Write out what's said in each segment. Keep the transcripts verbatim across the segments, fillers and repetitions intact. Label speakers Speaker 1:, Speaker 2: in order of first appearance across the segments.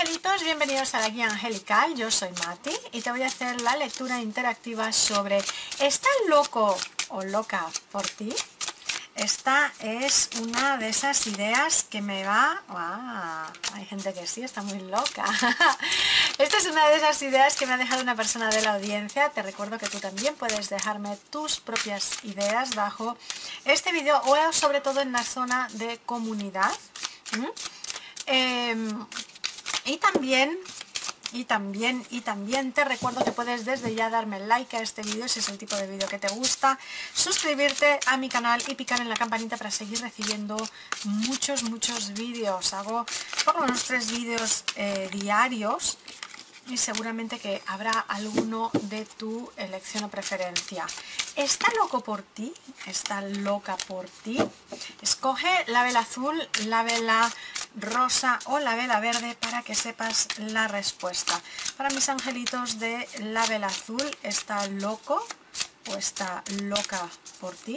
Speaker 1: angelitos, bienvenidos a la guía angelical. Yo soy Mati y te voy a hacer la lectura interactiva sobre ¿estás loco o loca por ti? Esta es una de esas ideas que me va... ¡Wow! Hay gente que sí, está muy loca. Esta es una de esas ideas que me ha dejado una persona de la audiencia. Te recuerdo que tú también puedes dejarme tus propias ideas bajo este vídeo o sobre todo en la zona de comunidad. ¿Mm? Eh, y también... Y también, y también te recuerdo que puedes desde ya darme like a este vídeo si es el tipo de vídeo que te gusta, suscribirte a mi canal y picar en la campanita para seguir recibiendo muchos, muchos vídeos. Hago por lo menos tres vídeos eh, diarios y seguramente que habrá alguno de tu elección o preferencia. ¿Está loco por ti? ¿Está loca por ti? Escoge la vela azul, la vela rosa o la vela verde para que sepas la respuesta. Para mis angelitos de la vela azul, ¿está loco o está loca por ti?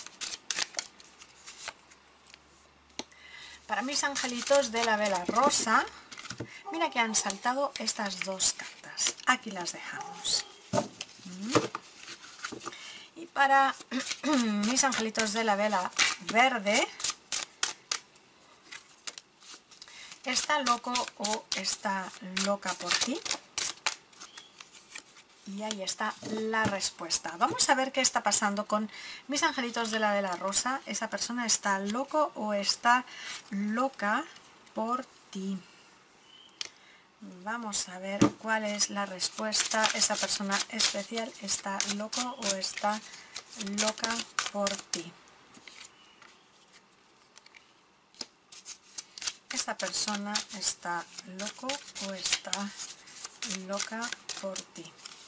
Speaker 1: Para mis angelitos de la vela rosa, mira que han saltado estas dos cartas. Aquí las dejamos. Y para mis angelitos de la vela verde, ¿está loco o está loca por ti? Y ahí está la respuesta. Vamos a ver qué está pasando con mis angelitos de la vela rosa. ¿Esa persona está loco o está loca por ti? Vamos a ver cuál es la respuesta. ¿Esa persona especial está loco o está loca por ti? ¿Esa persona está loco o está loca por ti?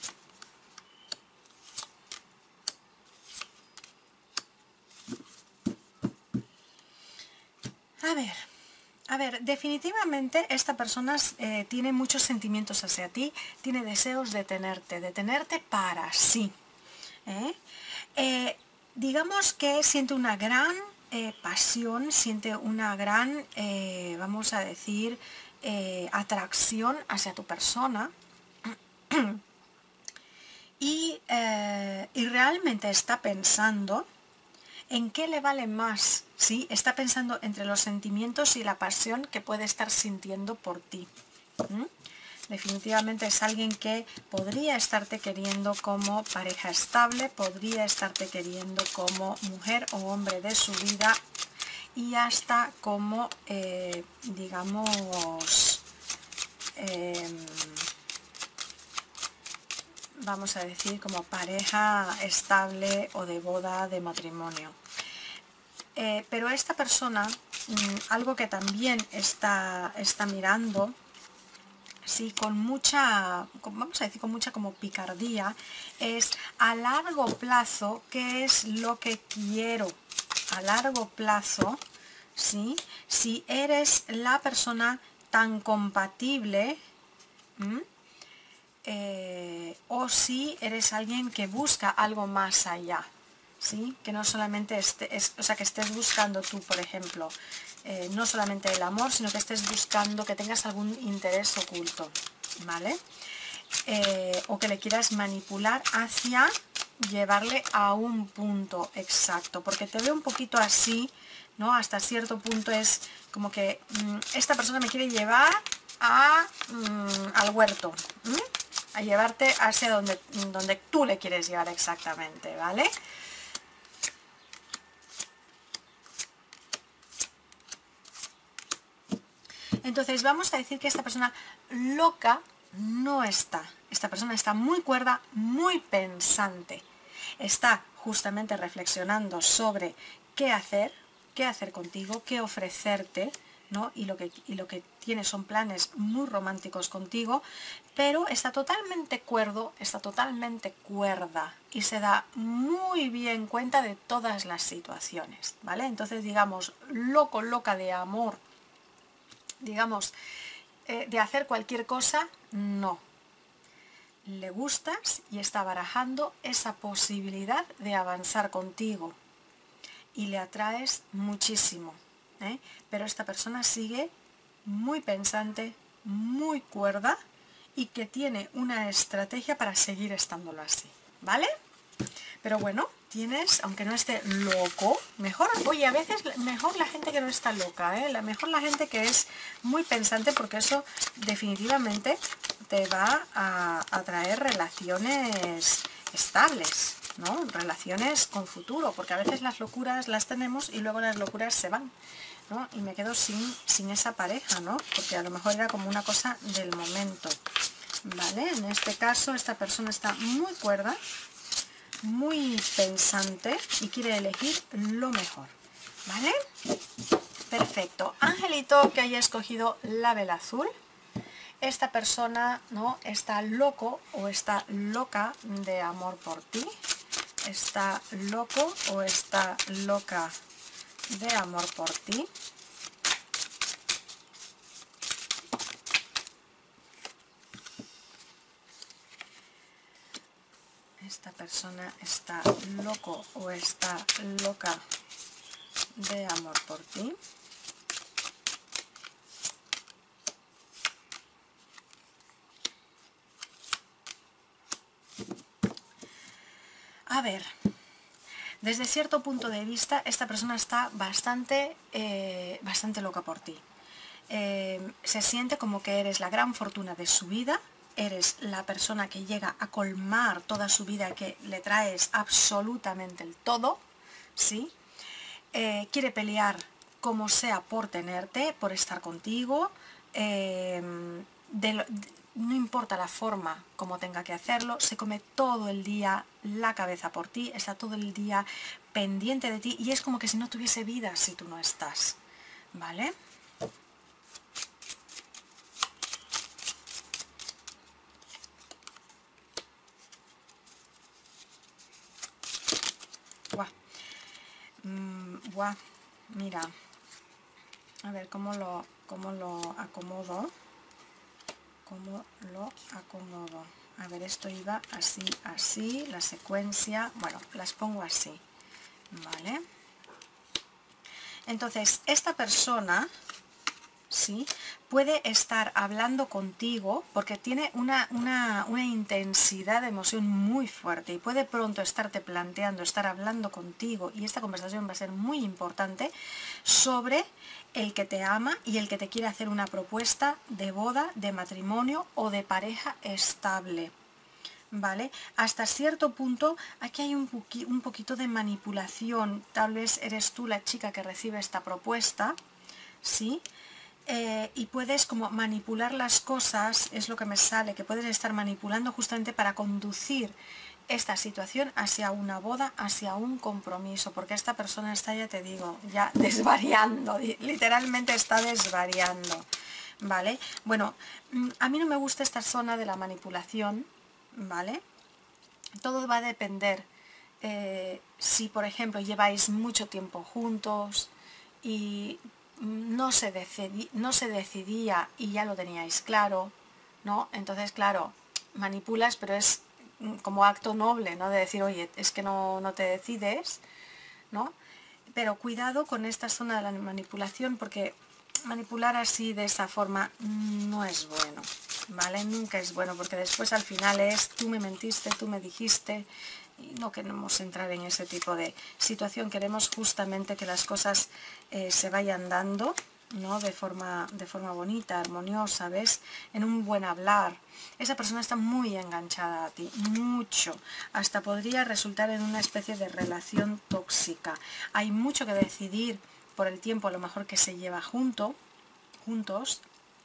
Speaker 1: A ver, a ver, definitivamente esta persona eh, tiene muchos sentimientos hacia ti, tiene deseos de tenerte, de tenerte para sí. ¿eh? Eh, digamos que siente una gran eh, pasión, siente una gran, eh, vamos a decir, eh, atracción hacia tu persona y, eh, y realmente está pensando en qué le vale más, ¿sí? Está pensando entre los sentimientos y la pasión que puede estar sintiendo por ti. ¿Mm? Definitivamente es alguien que podría estarte queriendo como pareja estable, podría estarte queriendo como mujer o hombre de su vida y hasta como, eh, digamos, eh, vamos a decir como pareja estable o de boda, de matrimonio. Eh, pero esta persona, mmm, algo que también está, está mirando, sí, con mucha, vamos a decir con mucha como picardía, es a largo plazo, ¿qué es lo que quiero? A largo plazo, ¿sí? Si eres la persona tan compatible, ¿m? Eh, o si eres alguien que busca algo más allá, ¿sí? Que no solamente esté, es, o sea, que estés buscando tú, por ejemplo, eh, no solamente el amor, sino que estés buscando que tengas algún interés oculto, ¿vale? Eh, o que le quieras manipular hacia llevarle a un punto exacto, porque te veo un poquito así, ¿no? Hasta cierto punto es como que mmm, esta persona me quiere llevar a, mmm, al huerto, ¿m? a llevarte hacia donde, donde tú le quieres llevar exactamente, ¿vale? Entonces vamos a decir que esta persona loca no está. Esta persona está muy cuerda, muy pensante. Está justamente reflexionando sobre qué hacer, qué hacer contigo, qué ofrecerte, ¿no? Y lo que, y lo que tiene son planes muy románticos contigo, pero está totalmente cuerdo, está totalmente cuerda y se da muy bien cuenta de todas las situaciones, ¿vale? Entonces, digamos, loco, loca de amor, digamos, eh, de hacer cualquier cosa, no. Le gustas y está barajando esa posibilidad de avanzar contigo y le atraes muchísimo. ¿Eh? Pero esta persona sigue muy pensante, muy cuerda y que tiene una estrategia para seguir estándolo así, ¿vale? Pero bueno, tienes, aunque no esté loco, mejor, oye, a veces mejor la gente que no está loca, ¿eh? La mejor la gente que es muy pensante, porque eso definitivamente te va a, a traer relaciones estables, ¿no? Relaciones con futuro, porque a veces las locuras las tenemos y luego las locuras se van, ¿no? Y me quedo sin, sin esa pareja, ¿no? Porque a lo mejor era como una cosa del momento, ¿vale? En este caso esta persona está muy cuerda, muy pensante y quiere elegir lo mejor, ¿vale? Perfecto. Angelito que haya escogido la vela azul, esta persona, ¿no?, está loco o está loca de amor por ti, está loco o está loca de amor por ti. Esta persona está loco o está loca de amor por ti. A ver, desde cierto punto de vista, esta persona está bastante, eh, bastante loca por ti. Eh, se siente como que eres la gran fortuna de su vida, eres la persona que llega a colmar toda su vida, que le traes absolutamente el todo, ¿sí? Eh, quiere pelear como sea por tenerte, por estar contigo, eh, de lo, de, no importa la forma como tenga que hacerlo, se come todo el día la cabeza por ti, está todo el día pendiente de ti y es como que si no tuviese vida si tú no estás, ¿vale? Buah. Mm, buah. Mira, a ver cómo lo, cómo lo acomodo. ¿Cómo lo acomodo? A ver, esto iba así, así, la secuencia, bueno, las pongo así, ¿vale? Entonces, esta persona, ¿sí?, puede estar hablando contigo porque tiene una, una, una intensidad de emoción muy fuerte y puede pronto estarte planteando, estar hablando contigo, y esta conversación va a ser muy importante, sobre el que te ama y el que te quiere hacer una propuesta de boda, de matrimonio o de pareja estable, ¿vale? Hasta cierto punto aquí hay un, poqui, un poquito de manipulación, tal vez eres tú la chica que recibe esta propuesta, ¿sí? Eh, y puedes como manipular las cosas, es lo que me sale, que puedes estar manipulando justamente para conducir esta situación hacia una boda, hacia un compromiso, porque esta persona está, ya te digo, ya desvariando, literalmente está desvariando, ¿vale? Bueno, a mí no me gusta esta zona de la manipulación, ¿vale? Todo va a depender, eh, si por ejemplo lleváis mucho tiempo juntos y no se, decidí, no se decidía y ya lo teníais claro, ¿no? Entonces, claro, manipulas, pero es como acto noble, ¿no? De decir, oye, es que no, no te decides, ¿no? Pero cuidado con esta zona de la manipulación, porque manipular así, de esa forma, no es bueno, ¿vale? Nunca es bueno, porque después al final es, tú me mentiste, tú me dijiste, y no queremos entrar en ese tipo de situación, queremos justamente que las cosas eh, se vayan dando, ¿no? De forma, de forma bonita, armoniosa, ¿ves? En un buen hablar. Esa persona está muy enganchada a ti, mucho. Hasta podría resultar en una especie de relación tóxica. Hay mucho que decidir por el tiempo a lo mejor que se lleva junto, juntos,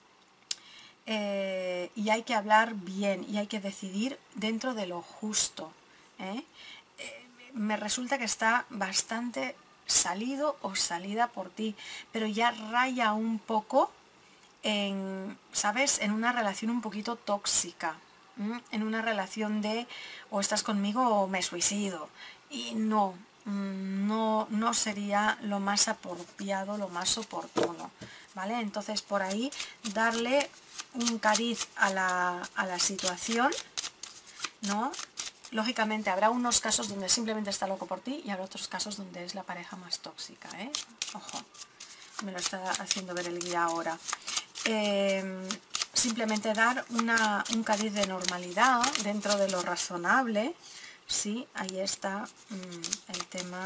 Speaker 1: eh, y hay que hablar bien y hay que decidir dentro de lo justo, ¿eh? Eh, me resulta que está bastante salido o salida por ti, pero ya raya un poco en, ¿sabes?, en una relación un poquito tóxica, ¿m? En una relación de o estás conmigo o me suicido, y no, no, no sería lo más apropiado, lo más oportuno, ¿vale? Entonces por ahí darle un cariz a la, a la situación, ¿no? Lógicamente habrá unos casos donde simplemente está loco por ti y habrá otros casos donde es la pareja más tóxica, ¿eh? Ojo, me lo está haciendo ver el guía ahora. Eh, simplemente dar una, un cariz de normalidad dentro de lo razonable. Sí, ahí está mmm, el tema,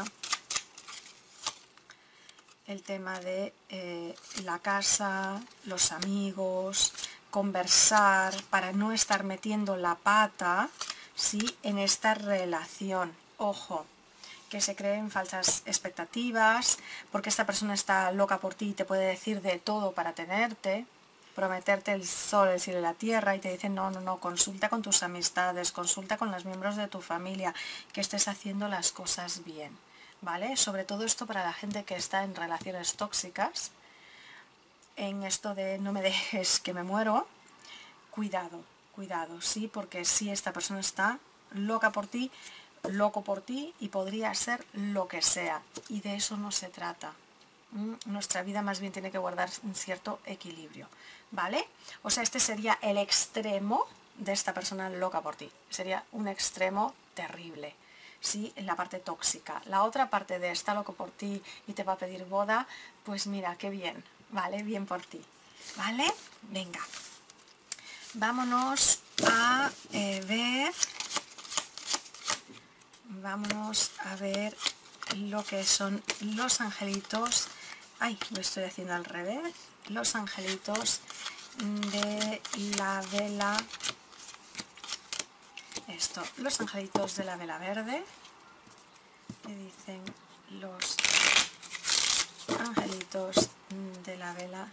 Speaker 1: el tema de eh, la casa, los amigos, conversar para no estar metiendo la pata, ¿sí?, en esta relación. Ojo, que se creen falsas expectativas, porque esta persona está loca por ti y te puede decir de todo para tenerte, prometerte el sol, el cielo y la tierra, y te dicen no, no, no, consulta con tus amistades, consulta con los miembros de tu familia, que estés haciendo las cosas bien, ¿vale? Sobre todo esto para la gente que está en relaciones tóxicas, en esto de no me dejes que me muero, cuidado, cuidado, sí, porque sí, esta persona está loca por ti, loco por ti y podría ser lo que sea, y de eso no se trata. ¿Mm? Nuestra vida más bien tiene que guardar un cierto equilibrio, ¿vale? O sea, este sería el extremo de esta persona loca por ti, sería un extremo terrible, ¿sí?, en la parte tóxica. La otra parte de está loco por ti y te va a pedir boda, pues mira, qué bien, ¿vale? Bien por ti, ¿vale? Venga, vámonos a eh, ver... Vámonos a ver lo que son los angelitos. Ay, lo estoy haciendo al revés. Los angelitos de la vela. Esto, los angelitos de la vela verde. ¿Qué dicen los angelitos de la vela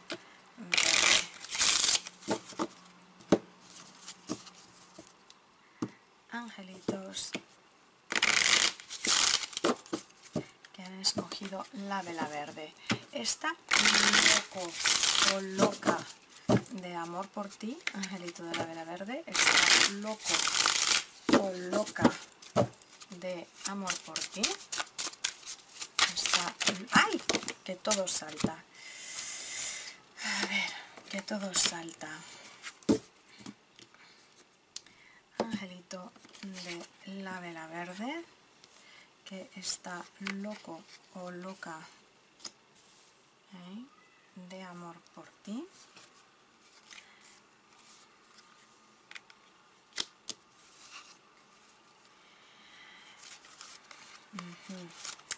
Speaker 1: verde? Angelitos que han escogido la vela verde. Está loco o loca de amor por ti, angelito de la vela verde. Está loco o loca de amor por ti. Está... ¡Ay! Que todo salta. A ver, que todo salta. Angelito de la vela verde, que está loco o loca ¿eh? de amor por ti. Uh-huh.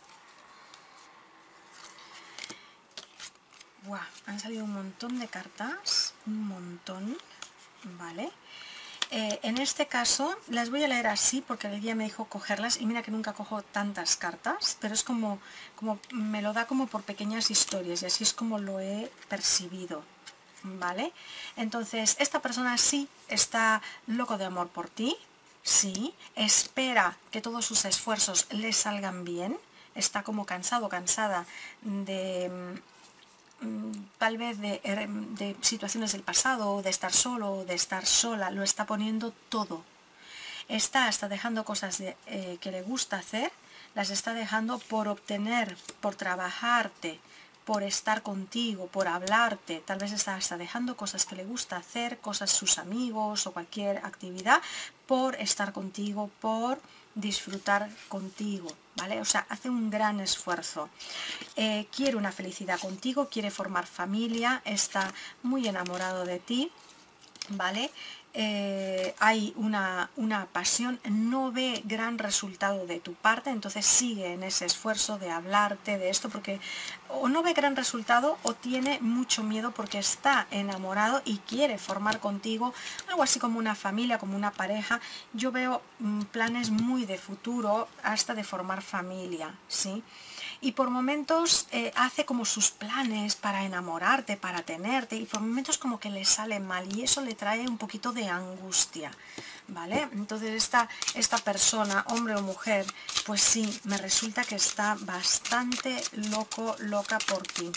Speaker 1: Buah, han salido un montón de cartas, un montón, ¿vale? Eh, en este caso las voy a leer así porque el guía me dijo cogerlas y mira que nunca cojo tantas cartas, pero es como, como me lo da como por pequeñas historias y así es como lo he percibido, ¿vale? Entonces esta persona sí está loco de amor por ti, sí, espera que todos sus esfuerzos le salgan bien, está como cansado, cansada de... tal vez de, de situaciones del pasado, de estar solo, de estar sola, lo está poniendo todo. Está hasta dejando cosas de, eh, que le gusta hacer, las está dejando por obtener, por trabajarte, por estar contigo, por hablarte. Tal vez está hasta dejando cosas que le gusta hacer, cosas sus amigos o cualquier actividad, por estar contigo, por disfrutar contigo, ¿vale? O sea, hace un gran esfuerzo. Eh, quiere una felicidad contigo, quiere formar familia, está muy enamorado de ti, ¿vale? Eh, hay una, una pasión, no ve gran resultado de tu parte, entonces sigue en ese esfuerzo de hablarte de esto, porque o no ve gran resultado o tiene mucho miedo porque está enamorado y quiere formar contigo algo así como una familia, como una pareja. Yo veo mm, planes muy de futuro, hasta de formar familia, ¿sí? Y por momentos eh, hace como sus planes para enamorarte, para tenerte, y por momentos como que le sale mal y eso le trae un poquito de angustia, ¿vale? Entonces esta, esta persona, hombre o mujer, pues sí, me resulta que está bastante loco, loca por ti.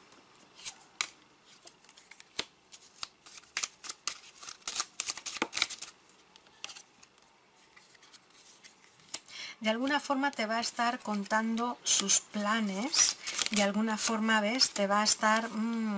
Speaker 1: De alguna forma te va a estar contando sus planes, de alguna forma, ¿ves? Te va a estar... Mmm,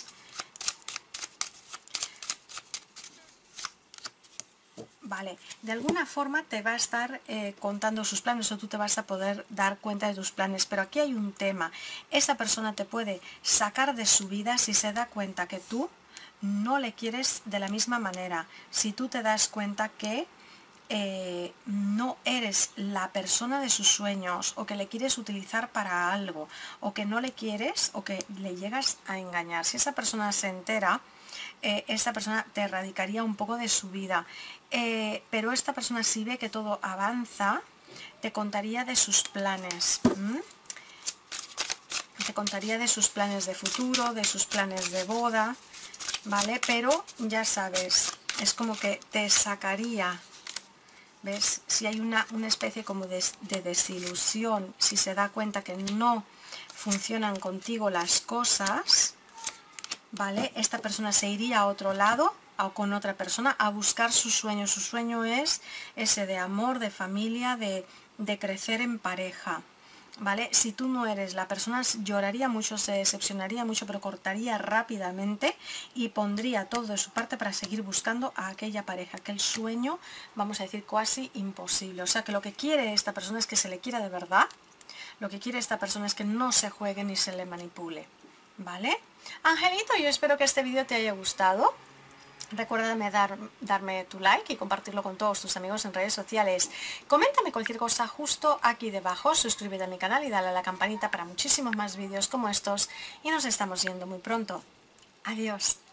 Speaker 1: vale, de alguna forma te va a estar eh, contando sus planes o tú te vas a poder dar cuenta de tus planes, pero aquí hay un tema. Esa persona te puede sacar de su vida si se da cuenta que tú no le quieres de la misma manera, si tú te das cuenta que eh, no eres la persona de sus sueños, o que le quieres utilizar para algo, o que no le quieres, o que le llegas a engañar. Si esa persona se entera, eh, esta persona te erradicaría un poco de su vida. Eh, pero esta persona, si ve que todo avanza, te contaría de sus planes. ¿Mm? Te contaría de sus planes de futuro, de sus planes de boda, ¿vale? Pero ya sabes, es como que te sacaría, ¿ves? Si hay una, una especie como de, de desilusión, si se da cuenta que no funcionan contigo las cosas, ¿vale? Esta persona se iría a otro lado o con otra persona a buscar su sueño. Su sueño es ese de amor, de familia, de, de crecer en pareja, ¿vale? Si tú no eres la persona, lloraría mucho, se decepcionaría mucho, pero cortaría rápidamente y pondría todo de su parte para seguir buscando a aquella pareja, aquel sueño, vamos a decir, casi imposible. O sea que lo que quiere esta persona es que se le quiera de verdad, lo que quiere esta persona es que no se juegue ni se le manipule, ¿vale? Angelito, yo espero que este vídeo te haya gustado. Recuérdame dar, darme tu like y compartirlo con todos tus amigos en redes sociales. Coméntame cualquier cosa justo aquí debajo, suscríbete a mi canal y dale a la campanita para muchísimos más vídeos como estos. Y nos estamos viendo muy pronto. Adiós.